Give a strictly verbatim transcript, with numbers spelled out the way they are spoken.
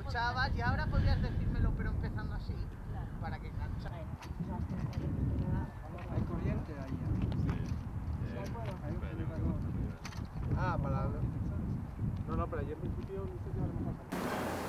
escuchabas y ahora podrías decírmelo, pero empezando así, para que engancha. Hay corriente ahí. Ah, para... No, no, pero ayer en principio no sé si a lo mejor